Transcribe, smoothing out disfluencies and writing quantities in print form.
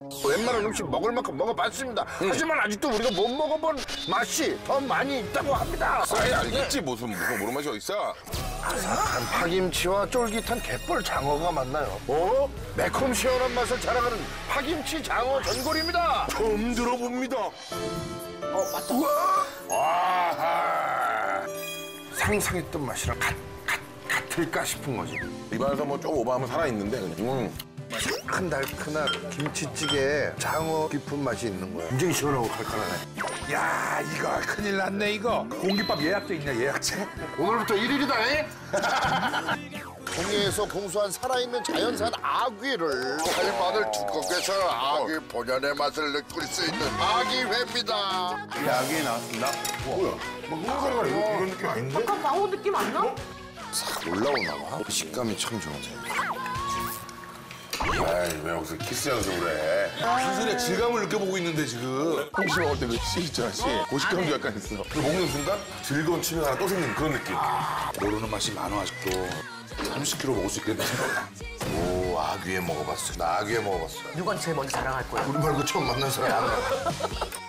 웬만한 음식 먹을 만큼 먹어봤습니다. 하지만 아직도 우리가 못 먹어본 맛이 더 많이 있다고 합니다. 아예 알겠지 무슨 모르는 맛이 어딨어. 아삭한 파김치와 쫄깃한 갯벌 장어가 만나요. 매콤 시원한 맛을 자랑하는 파김치 장어 전골입니다. 처음 들어봅니다. 맞다. 와, 상상했던 맛이랑 같을까 싶은 거지. 입안에서 뭐 조금 오버하면 살아있는데 그냥. 달큰달큰한 김치찌개에 장어 깊은 맛이 있는 거야. 굉장히 시원하고 칼칼하네. 야, 이거 큰일 났네, 이거. 공깃밥 예약돼 있냐, 예약제? 오늘부터 1일이다. 동해에서 공수한 살아있는 자연산 아귀를 살마늘 두껍게 썰어 아귀 본연의 맛을 느낄 수 있는 아귀회입니다. 예약이 나왔습니다. 뭐야? 뭐 흥얼거려 이런 느낌 아닌데? 약간 광어 느낌 안 나? 싹 올라오나 봐. 식감이 참 좋은데. 아이 왜 여기서 키스하면서 그래? 기술의 질감을 느껴보고 있는데 지금. 홍시 먹을 때 그 씨 있잖아 씨. 고식감도 약간 있어. 그 먹는 순간 즐거운 취미가 하나 또 생기는 그런 느낌. 모르는 맛이 많아, 아직도. 30kg 먹을 수 있겠네. 오, 아귀회 먹어봤어. 나 아귀회 먹어봤어. 누가 제일 먼저 자랑할 거야? 우리 말고 처음 만난 사람 알아.